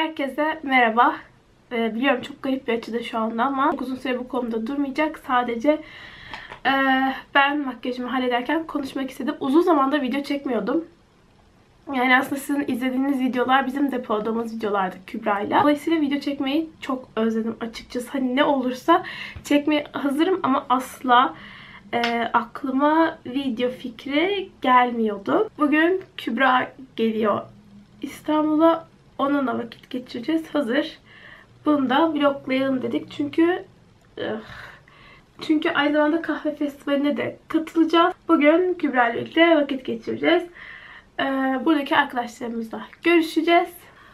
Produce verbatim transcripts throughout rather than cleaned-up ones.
Herkese merhaba. Ee, biliyorum çok garip bir açıda şu anda ama çok uzun süre bu konuda durmayacak. Sadece e, ben makyajımı hallederken konuşmak istedim. Uzun zamandır video çekmiyordum. Yani aslında sizin izlediğiniz videolar bizim depoladığımız videolardı Kübra'yla. Dolayısıyla video çekmeyi çok özledim açıkçası. Hani ne olursa çekmeye hazırım ama asla e, aklıma video fikri gelmiyordu. Bugün Kübra geliyor İstanbul'a. Onunla vakit geçireceğiz. Hazır. Bunu da vloglayalım dedik. Çünkü ıh, çünkü aynı zamanda kahve festivaline de katılacağız. Bugün Kübra ile birlikte vakit geçireceğiz. Ee, buradaki arkadaşlarımızla görüşeceğiz.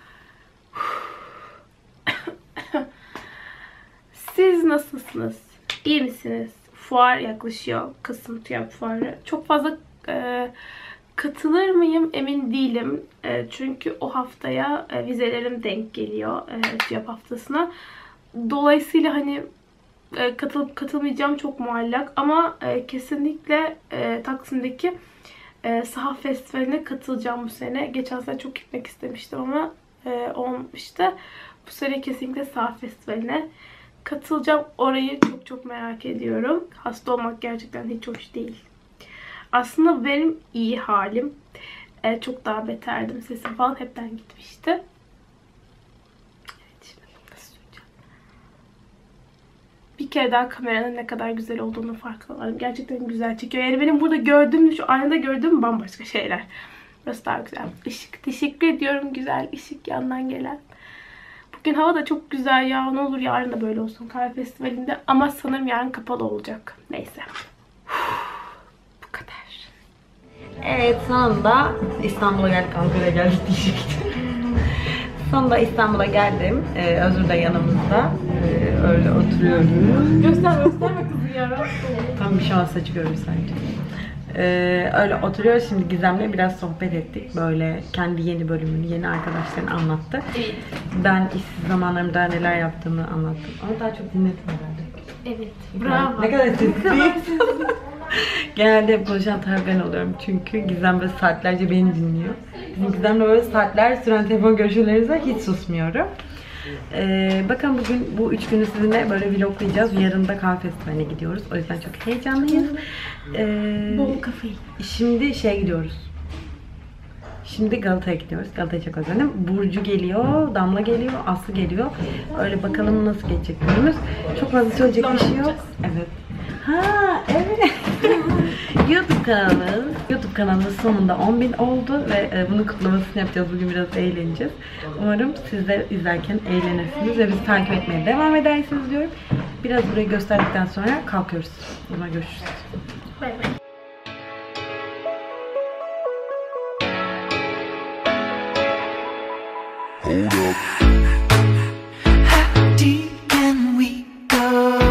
Siz nasılsınız? İyi misiniz? Fuar yaklaşıyor. Kasım TÜYAP fuarı. Çok fazla e, katılır mıyım emin değilim. E, çünkü o haftaya e, vizelerim denk geliyor. E, TÜYAP haftasına. Dolayısıyla hani e, katılıp katılmayacağım çok muallak. Ama e, kesinlikle e, Taksim'deki e, Sahaf Festivali'ne katılacağım bu sene. Geçen sene çok gitmek istemiştim ama e, olmamıştı. Bu sene kesinlikle Sahaf Festivali'ne katılacağım. Orayı çok çok merak ediyorum. Hasta olmak gerçekten hiç hoş değil. Aslında benim iyi halim. Ee, çok daha beterdim. Sesim falan hepten gitmişti. Evet, şimdi nasıl söyleyeceğim? Bir kere daha kameranın ne kadar güzel olduğunu farkına vardım. Gerçekten güzel çekiyor. Yani benim burada gördüğüm, şu aynada gördüğüm bambaşka şeyler. Burası daha güzel. Işık. Teşekkür ediyorum güzel ışık yandan gelen. Bugün hava da çok güzel ya. Ne olur yarın da böyle olsun kahve festivalinde. Ama sanırım yarın kapalı olacak. Neyse. Bu kadar. Evet, sonunda İstanbul'a geldik. Ankara'ya geldik diyecektim. Sonunda İstanbul'a geldim. Ee, Özür de yanımızda. Ee, öyle oturuyoruz. Göster gösterme kızı ya. Tam bir şu an saçı görürüz sadece. Ee, öyle oturuyoruz. Şimdi Gizem'le biraz sohbet ettik. Böyle kendi yeni bölümünü, yeni arkadaşlarını anlattı. Evet. Ben işsiz zamanlarımda neler yaptığımı anlattım. Ama daha çok dinledim herhalde. Evet. Bravo. Ne kadar sesli. Genelde hep konuşan taraf ben oluyorum çünkü Gizem böyle saatlerce beni dinliyor. Bizim Gizem'le böyle saatler süren telefon görüşmelerimizde hiç susmuyorum. Ee, bakın bugün bu üç günü sizinle böyle vloglayacağız. Yarın da kahve festivaline gidiyoruz. O yüzden çok heyecanlıyız. Ee, Bol kafayı. Şimdi şey gidiyoruz. Şimdi Galata'ya gidiyoruz. Galata'ya çok özledim. Burcu geliyor, Damla geliyor, Aslı geliyor. Öyle bakalım nasıl geçecek günümüz. Çok fazla söyleyecek bir şey yok. Evet. Ha evet. YouTube kanalımız. YouTube kanalımız sonunda on bin oldu ve e, bunun kutlamasını yapacağız. Bugün biraz eğleneceğiz. Umarım siz de izlerken eğlenirsiniz ve bizi takip etmeye devam edersiniz diyorum. Biraz burayı gösterdikten sonra kalkıyoruz. O zaman görüşürüz. Bay bay. Hold up. How deep can we go?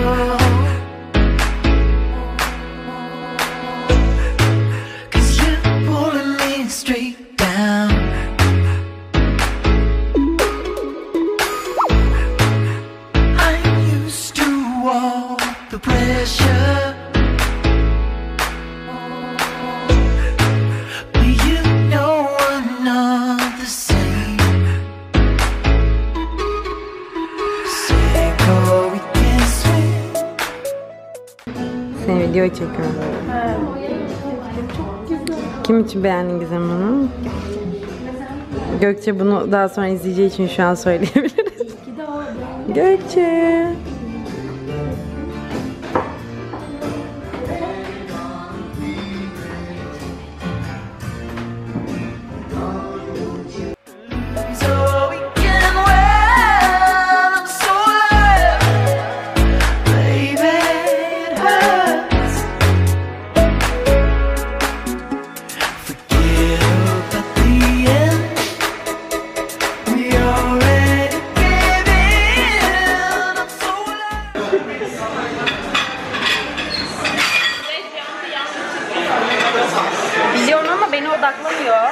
'Cause you're pulling me straight down. I'm used to all the pressure. But you know I'm not the same. Seni video çekiyorum. Kim için beğendin Gizem Hanım? Gökçe bunu daha sonra izleyeceği için şu an söyleyebiliriz. Gökçe. So we can well, I'm so alive. Baby, it hurts. Forget about the end. We already gave in. I'm so alive. Biliyorum ama beni odaklamıyor.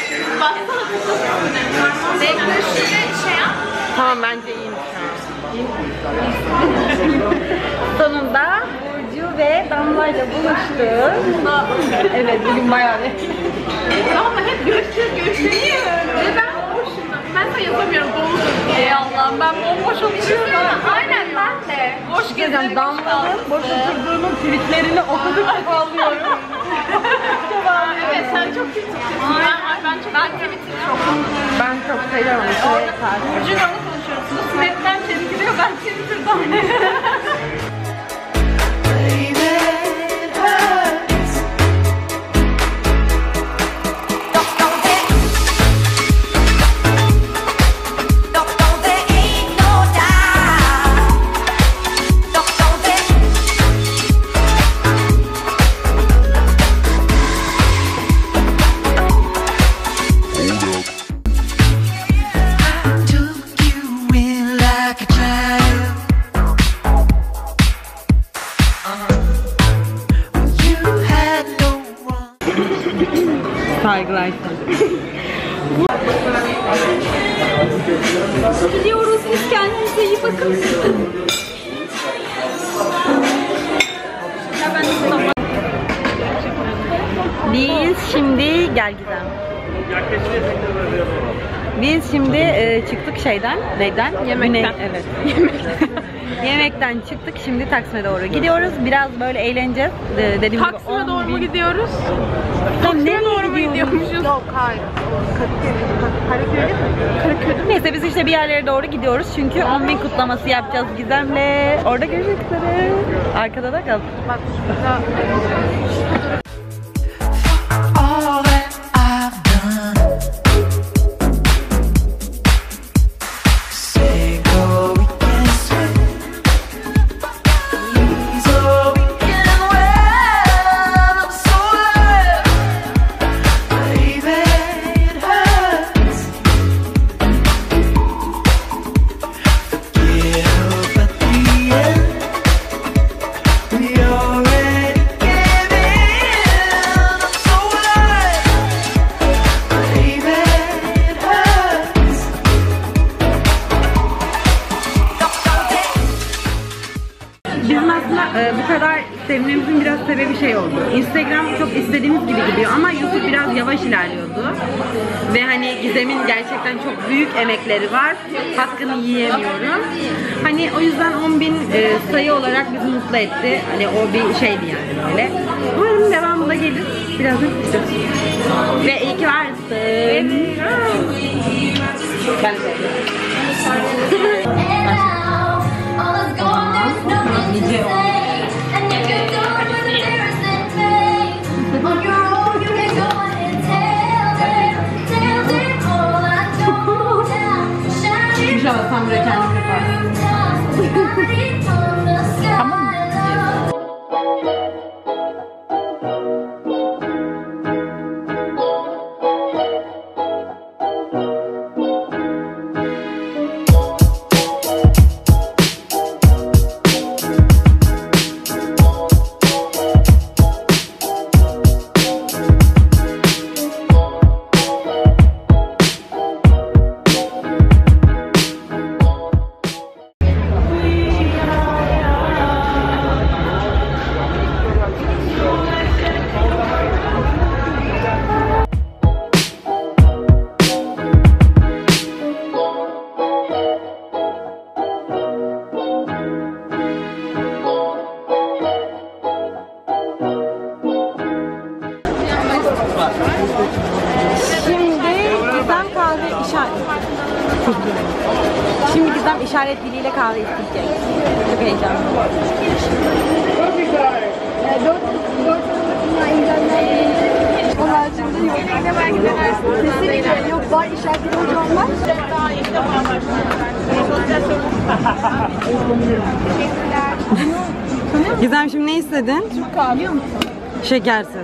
Tamam bence iyiyim şu an. Sonunda Burcu ve Damla'yla buluştuk. Evet bugün bayağı bir. Ama hep görüşürüz görüşürüz. Ve ben boşuna. Ben de yapamıyorum doludur diye. Ey Allah'ım ben bomboş oturuyorum. Aynen ben de. Boş gezerim. Damla'nın boş oturduğunun tweetlerini okudukça bağlıyorum. Evet sen çok kötü. Ben, ben çok ben Twitter'ı çok Ben çok seviyorum. Orada Burcu'yla onu konuşuyoruz. Snap'ten çeviriyor, ben Twitter'dan. Baby, it hurts. Don't know that. Don't know there ain't no doubt. Don't know that. I took you in like a child. You had no one. Saygılar. Gidiyoruz biz, kendinize iyi bakın. Ya ben de zaman. Biz şimdi gel Gizem. Biz şimdi e, çıktık şeyden, neyden? Yemekten. Güney, evet. Yemekten. Yemekten çıktık, şimdi Taksim'e doğru gidiyoruz. Biraz böyle eğleneceğiz. De, dediğim gibi Taksim'e on doğru mu bin- gidiyoruz? Sen nereye doğru mu gidiyorsun? gidiyormuşuz? Yok hayır. Karaköy'de mi? Karaköy'de. Neyse biz işte bir yerlere doğru gidiyoruz çünkü on bin kutlaması yapacağız Gizem'le. Orada görüşmek üzere. Arkada da kal. Bak burada All that I've done. Say go, we can swim. Please, oh, we can weather the storm. Baby, it hurts. Forgive at the end. We already gave in. I'm so alive. Baby, it hurts. Bizim aslında e, bu kadar sevmemizin biraz sebebi şey oldu. Instagram çok istediğimiz gibi gidiyor ama YouTube biraz yavaş ilerliyordu. Ve hani Gizem'in gerçekten çok büyük emekleri var. Hakkını yiyemiyorum. Hani o yüzden on bin e, sayı olarak bizi mutlu etti. Hani o bir şeydi yani böyle. Umarım devamı da gelir. Birazdan çıkacağız. Ve iyi ki varsın. Ben de İnşallah sen buraya kendin yaparsın. Tamam mı? Şimdi Gizem kahve işaret. Şimdi Gizem işaret diliyle kahve isteyecek. Çok heyecanlı. Onun haricinde yok. Kesinlikle yok. Var işaretli hocam var. daha ilk defa başlıyoruz. Gizem şimdi ne istedin? Türk kahve biliyor musun? Şekersiz.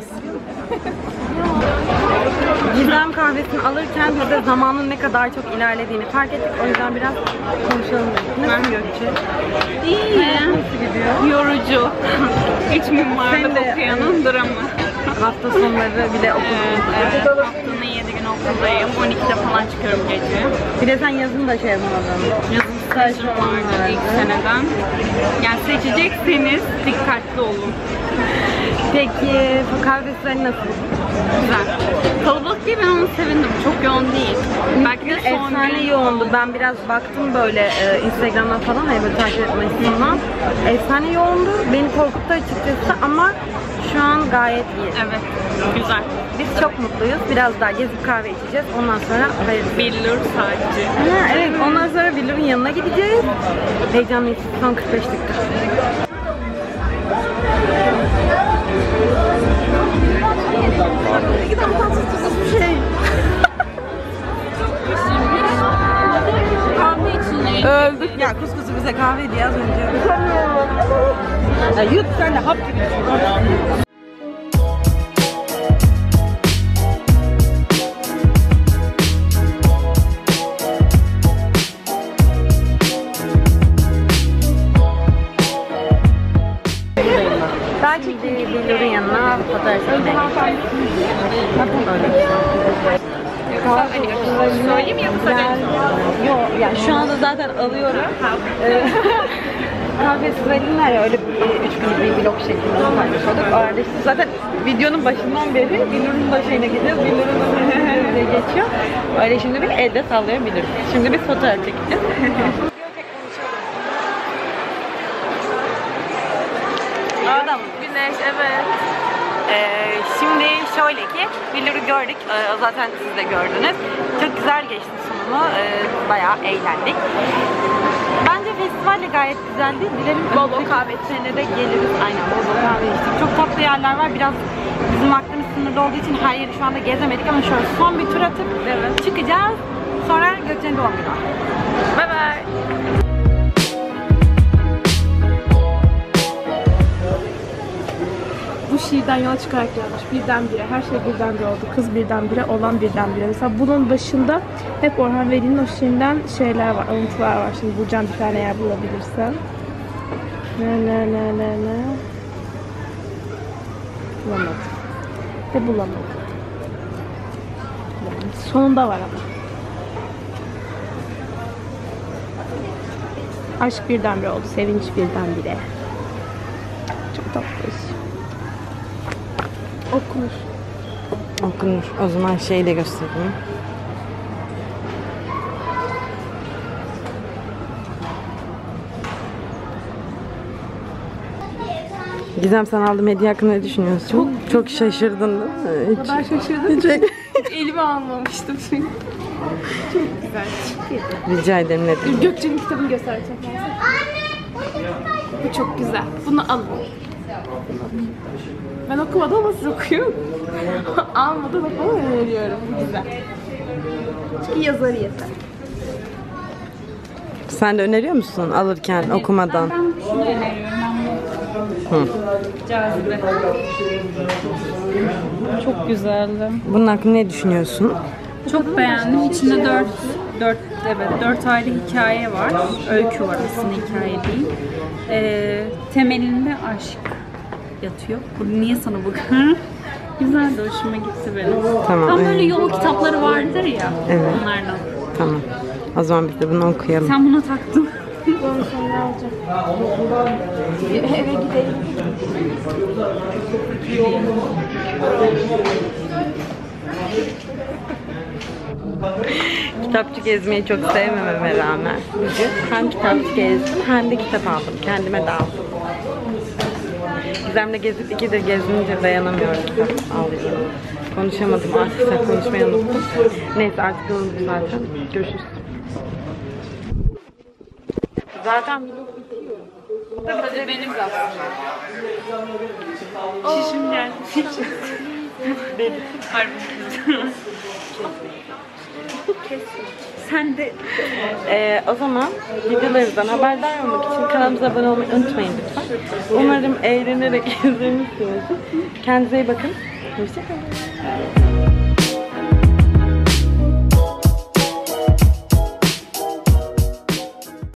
Gizem kahvesini alırken biz de zamanın ne kadar çok ilerlediğini fark ettik. O yüzden biraz konuşalım dedik. Nasıl Gökçe? İyi. Nasıl gidiyor? Yorucu. İç mimarlık Sen de- okuyanın dramı. Hafta sonları bir de okulumuz. Evet, haftanın yedi gün okuldayım. on ikide falan çıkıyorum gece. Bir de sen yazın da şey yapamadın. Yazın stajım vardı ilk seneden. Yani seçecekseniz dikkatli olun. Peki kahve festivali nasıl? Güzel. Kalabalık değil, ben onu sevindim. Çok yoğun değil. Belki de son Efsane gün. yoğundu. Ben biraz baktım böyle e, Instagram'dan falan, hani böyle takip etme istiyorlar. Efsane yoğundu. Beni korkuttu açıkçası ama şu an gayet iyi. Evet. Güzel. Biz çok mutluyuz. Biraz daha gezip kahve içeceğiz. Ondan sonra hayırlısı. Billur sadece. Ha, evet, ondan sonra Billur'un yanına gideceğiz. Heyecanlıyız. Son kırk beş dakika. Kahve için Öldük. Ya kuskusu bize kahve diye az önce. Ya yut sen de hap gibi. Daha çekildi Billur'un yanına fotoğraf çekmek. söyleyeyim mi yoksa Yok, yani şu anda zaten alıyorum. Kahve festivalinin var ya, öyle bir üç günlük bir vlog şeklinde paylaşıyorduk. O arada işte zaten videonun başından beri Billur'un da şeyine gideceğiz. Billur'un da diye geçiyor. Öyle şimdi bir elde sallayabiliriz. Şimdi biz fotoğraf çekeceğiz. Adam. Güneş, evet. Ee, şimdi şöyle ki Billur'u gördük. Ee, zaten siz de gördünüz. Çok güzel geçti sunumu. Ee, bayağı eğlendik. Bence festival de gayet güzeldi. Dilerim bol bol kahve içene de geliriz. Aynen, bol bol kahve içtik. Çok tatlı yerler var. Biraz bizim vaktimiz sınırlı olduğu için her yeri şu anda gezemedik ama şöyle son bir tur atıp evet, çıkacağız. Sonra Gökçen'in doğum günü var. Bye bye. Bu şiirden yola çıkarak gelmiş. Birdenbire, her şey birdenbire oldu. Kız birdenbire, olan birdenbire. Mesela bunun başında hep Orhan Veli'nin o şiirinden şeyler var, alıntılar var. Şimdi bulacağım bir tane eğer bulabilirsem. Ne ne ne ne ne. Bulamadım. De bulamadım. Yani sonunda var ama. Aşk birdenbire oldu, sevinç birdenbire. Çok tatlı. Okunur. Okunur. O zaman şeyi de göstereyim. Gizem, sen aldığım hediye hakkında ne düşünüyorsun? Çok, çok şaşırdın değil mi? Hiç, Ben şaşırdım. hiç- Elime almamıştım çünkü. Çok güzel. Rica ederim, ne demek. Gökçe'nin kitabını gösterecek misin? Bu çok güzel. Bunu alın. Ben okumadım ama siz okuyun. Almadan okumayı öneriyorum. Bu güzel. Çünkü yazarı yeter. Sen de öneriyor musun alırken, okumadan? Ben şunu öneriyorum. Ben Hı. Cazibe. Çok güzeldi. Bunun hakkında ne düşünüyorsun? Çok beğendim. İçinde dört, dört, evet, dört ayrı hikaye var. Öykü var aslında, hikaye değil. Ee, temelinde aşk yatıyor. Bu niye sana bakıyorum? Güzel de, hoşuma gitti benim. Tamam, Tam böyle evet. yol kitapları vardır ya. Evet. Onlardan. Tamam. O zaman biz de bunu okuyalım. Sen buna taktın. Bunu sonra alacağım. Eve gidelim. Kitapçı gezmeyi çok sevmememe rağmen bugün hem kitapçı gezdim hem de kitap aldım. Kendime de aldım. Gizem'le gezip ikidir gezince dayanamıyorum, kitap alıyorum. Konuşamadım artık, sen konuşmayı unuttum. Neyse, artık yolum bu zaten. Görüşürüz. Zaten Tabii benim de Şişim geldi. Harbi. sen de ee, o zaman videolarımızdan haberdar olmak için kanalımıza abone olmayı unutmayın lütfen. Umarım eğlenerek izlemişsinizdir. Kendinize iyi bakın. Hoşçakalın.